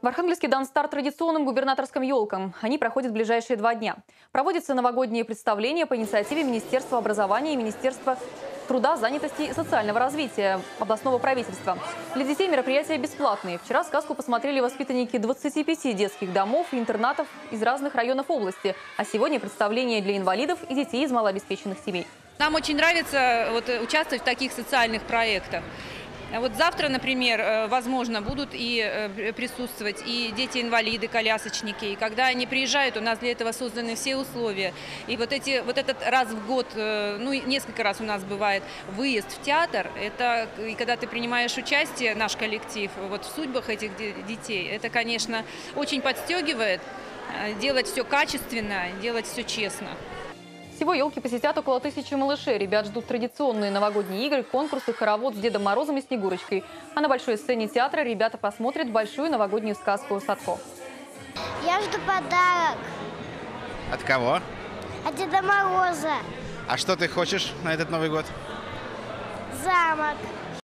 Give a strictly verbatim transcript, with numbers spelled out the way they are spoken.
В Архангельске дан старт традиционным губернаторским елкам. Они проходят в ближайшие два дня. Проводятся новогодние представления по инициативе Министерства образования и Министерства труда, занятости и социального развития областного правительства. Для детей мероприятия бесплатные. Вчера сказку посмотрели воспитанники двадцати пяти детских домов и интернатов из разных районов области. А сегодня представление для инвалидов и детей из малообеспеченных семей. Нам очень нравится вот, участвовать в таких социальных проектах. Вот завтра, например, возможно, будут и присутствовать и дети-инвалиды, колясочники. И когда они приезжают, у нас для этого созданы все условия. И вот, эти, вот этот раз в год, ну несколько раз у нас бывает выезд в театр, это и когда ты принимаешь участие, наш коллектив, вот в судьбах этих детей, это, конечно, очень подстегивает делать все качественно, делать все честно. Всего елки посетят около тысячи малышей. Ребят ждут традиционные новогодние игры, конкурсы, хоровод с Дедом Морозом и Снегурочкой. А на большой сцене театра ребята посмотрят большую новогоднюю сказку «Садко». Я жду подарок. От кого? От Деда Мороза. А что ты хочешь на этот Новый год? Замок.